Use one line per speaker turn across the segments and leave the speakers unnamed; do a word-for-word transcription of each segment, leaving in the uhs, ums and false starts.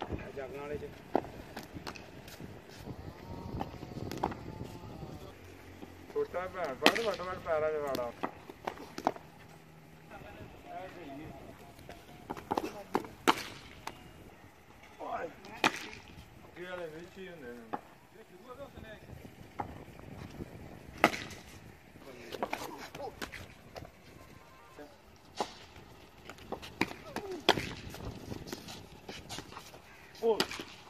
जागने वाले छोटा भैन बड़ वट वट पैरा च वाड़ा Oh!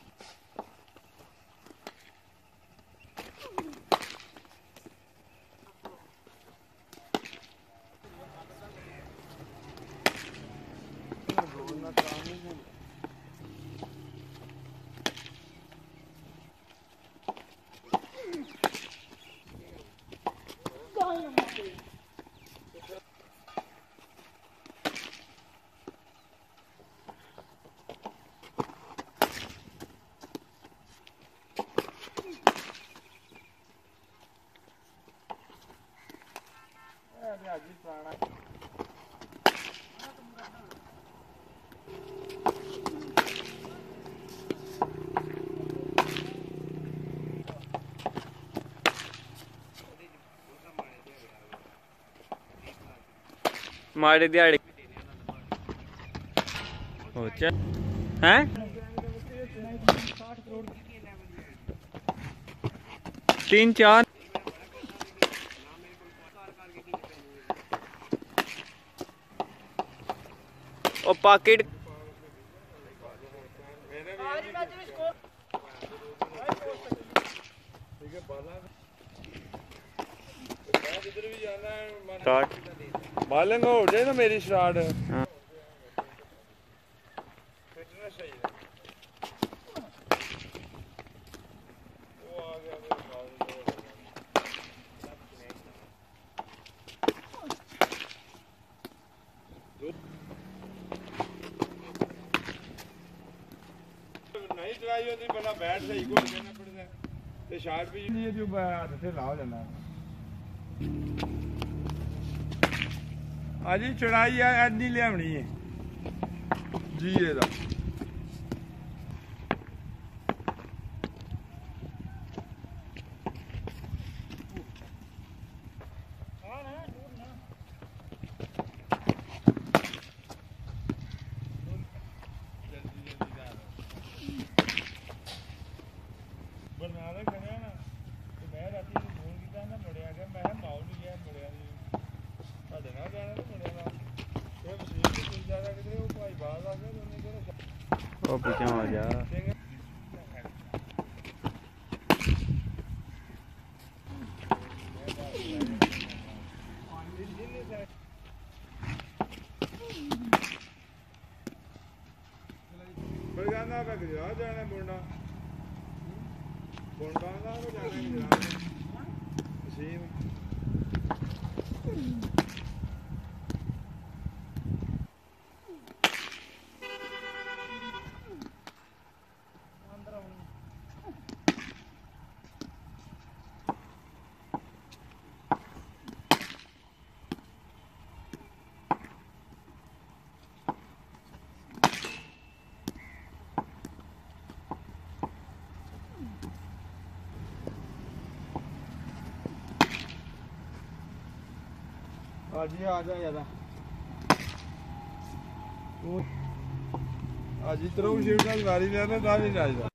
माड़े दिहाड़े हैं तीन चार और पॉकेट बालंग हो जाए ना मेरी स्टार्ट नहीं चलाई होती बंदा बैठ सही को करना पड़ता है ते शॉट भी नहीं है जो हाथ से ला हो जाता है अजी चढ़ाई है एनी लियावनी है जी एदा ओ पीछे आ जा बरगाना का गजा जाना बुंडा बुंडा का जाना गजा मशीन आज ही आ जा ज्यादा आज इतना शिफ्ट गाड़ी लेना ना नहीं जाएगा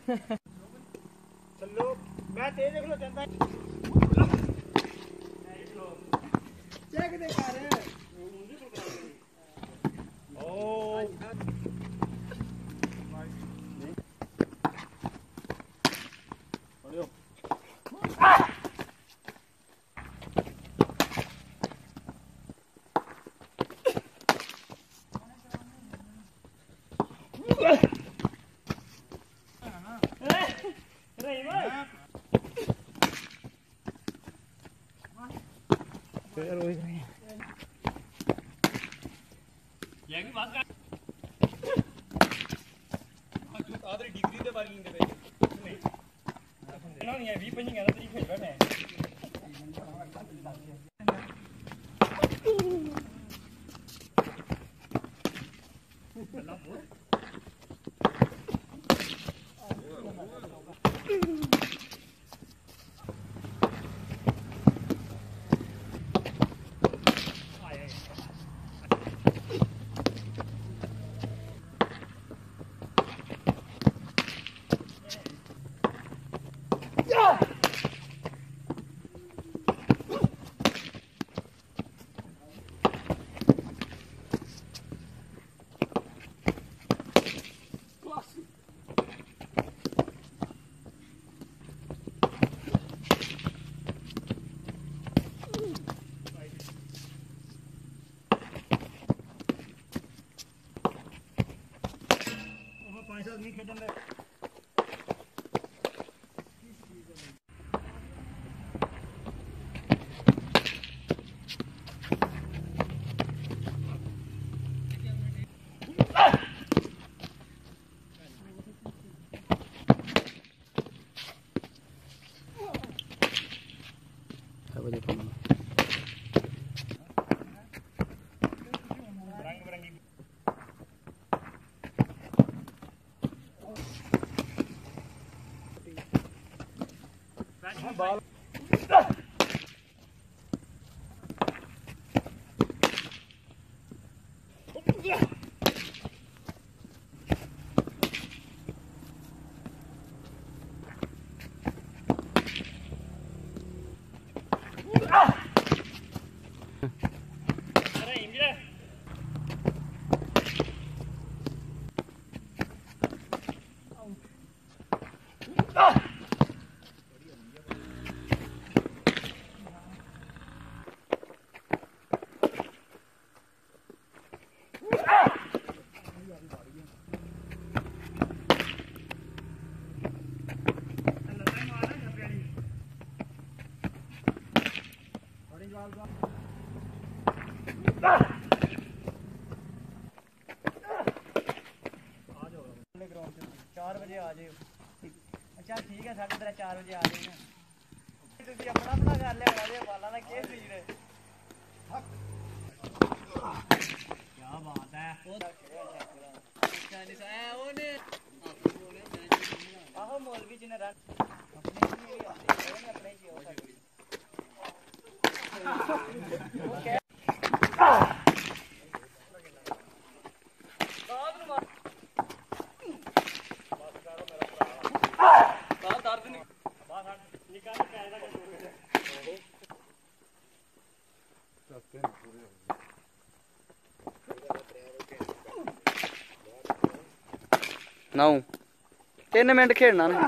ਚੱਲੋ ਮੈਂ ਤੇ ਦੇਖ ਲੋ ਚੰਦਾ ਚੈੱਕ ਦੇ ਕਰ ਓ ਪੜਿਓ ਫੇਰ ਹੋਈ ਗਈ ਇਹ ਵੀ ਬਾਤ ਕਰ ਅੱਜ ਆਦਰੀ ਡਿਗਰੀ ਦੇ ਬਾਰੇ ਲੈਂਦੇ ਪਏ ਨਹੀਂ ਇਹਨਾਂ ਨਹੀਂ ਵੀਹ ਪੱਚੀ ਕਹਿੰਦਾ ਤੇਰੀ ਖੇਡ ਬਣੇ ਨਹੀਂ ਖੇਡਣ ਦੇ ਬਾਲ चार बजे आ जाओ अच्छा ठीक है साढ़े तेरह चार बजे आ जाओ तुम अपना अपना कर लिया बड़ा बालों का क्या सीन है क्या बात है आहो मौलवी जी ने रन अपने अपने
नौ तीन मिनट खेलना ने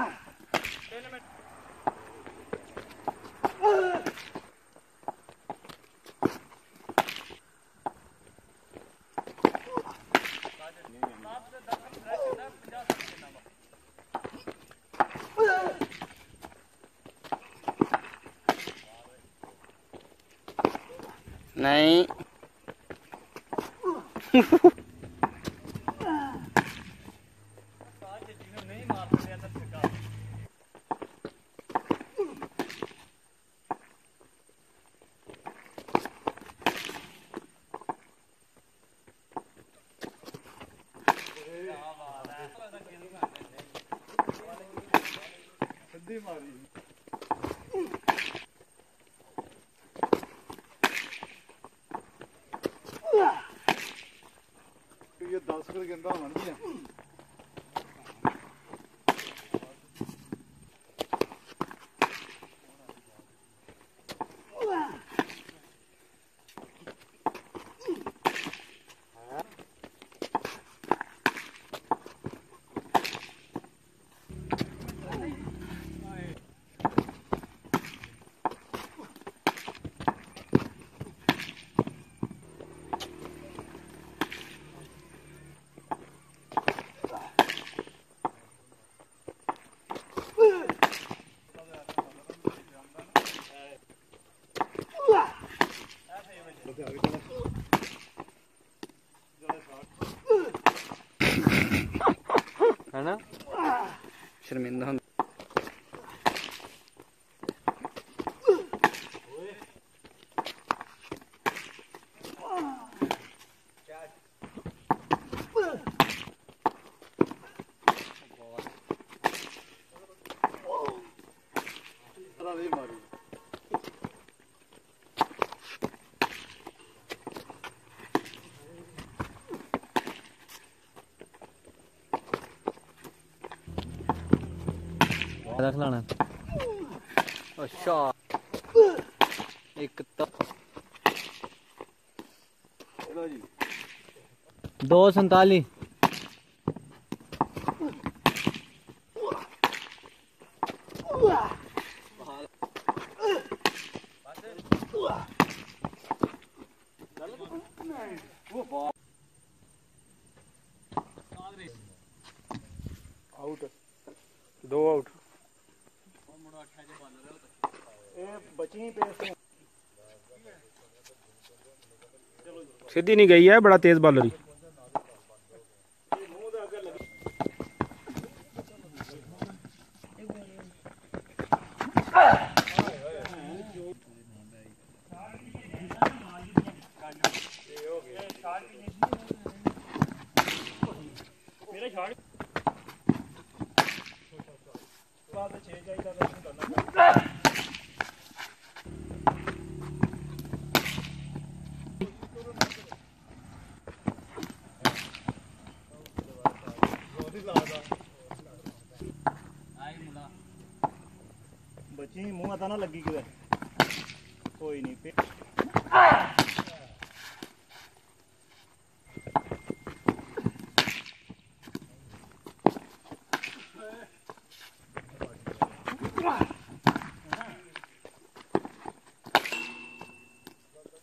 नहीं
ਸਿੱਧੀ ਮਾਰੀ ਇਹ ਦਸ ਕਰ ਗੰਦਾ ਹੋਣਗੀਆਂ
है ना
शर्मिंदा ਹੁੰਦਾ
रख लाना
ਅੱਛਾ ਇੱਕ ਤਾਂ
दो संताली
ਆਊਟ ਦੋ ਆਊਟ
ਇਹ ਬਚੀ ਪੇਸ
ਸਿੱਧੀ ਨਹੀਂ ਗਈ ਹੈ ਬੜਾ ਤੇਜ਼ ਬਾਲਰ ਹੀ
ਮੇਰੇ ਛਾੜ ਬਾਅਦ ਛੇ ਚਾਹੀਦਾ ਕਰਨਾ बची मुंह आता ना लगी किधर कोई नहीं पे
वाह